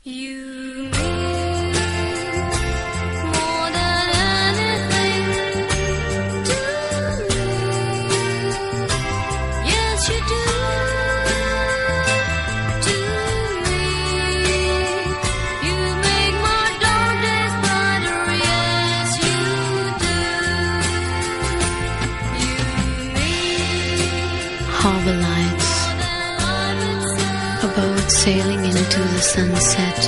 You mean more than anything to me. Yes, you do to me. You make my dark days brighter. Yes, you do. You mean harbor lights, a boat sailing into the sunset.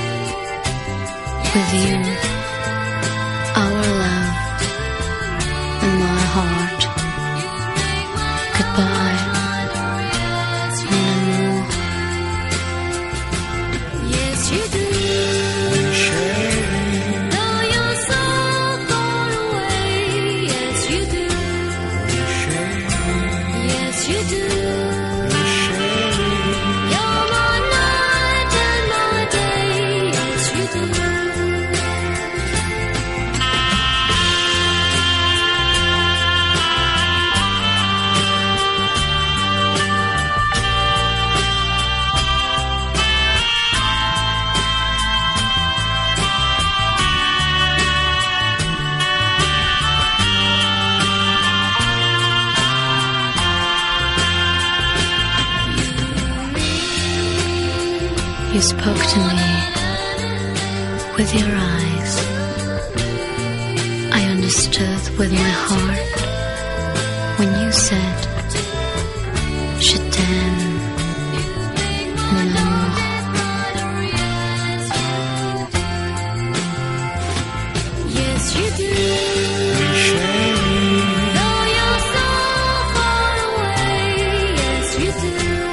With you, our love, and my heart. Goodbye, mon amour. yes, you do. Though you're so far away, yes, you do. Yes, you do. You're my night and my day, yes, you do. You spoke to me with your eyes. I understood with my heart when you said, Je t'aime, mon amour. Yes, you do. Though you're so far away, yes, you do.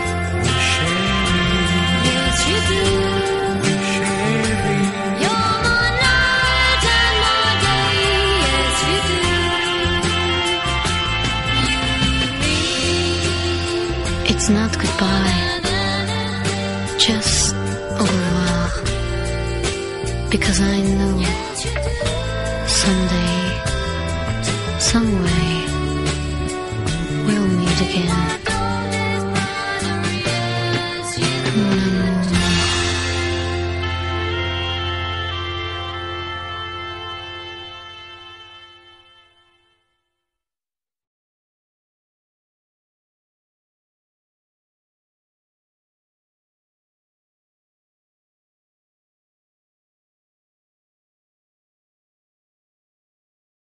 Yes, you do. You're my night and my day, yes, you do. You It's not goodbye, just au revoir. Because I know someday, some way, we'll meet again.